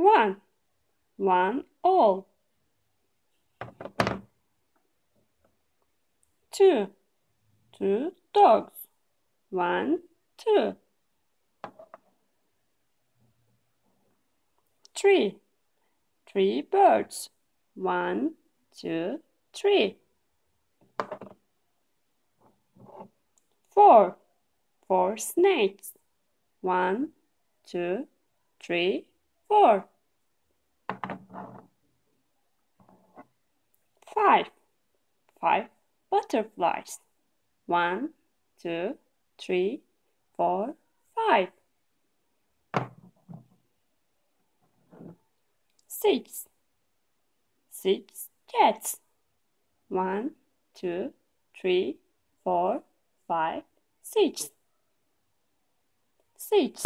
One. One all. Two. Two dogs. One, two. Three. Three birds. One, two, three. Four. Four snakes. One, two, three, four. Five. Five butterflies. One, two, three, four, five. Six. Six cats. One, two, three, four, five, six. Six.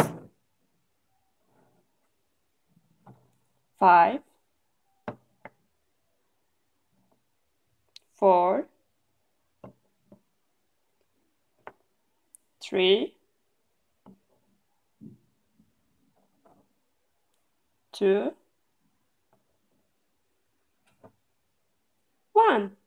Five. Four. Three. Two. One.